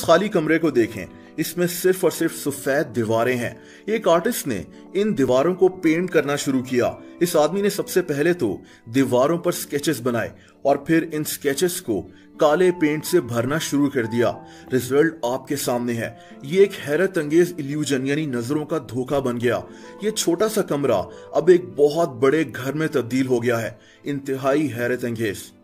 खाली कमरे को देखें, इसमें सिर्फ और सिर्फ सफेद दीवारें हैं। एक आर्टिस्ट ने इन दीवारों को पेंट करना शुरू किया। इस आदमी ने सबसे पहले तो दीवारों पर स्केचेस बनाए और फिर इन स्केचेस को काले पेंट से भरना शुरू कर दिया। रिजल्ट आपके सामने है। ये एक हैरत अंगेज इल्यूजन यानी नजरों का धोखा बन गया। ये छोटा सा कमरा अब एक बहुत बड़े घर में तब्दील हो गया है। इंतहाई हैरत अंगेज।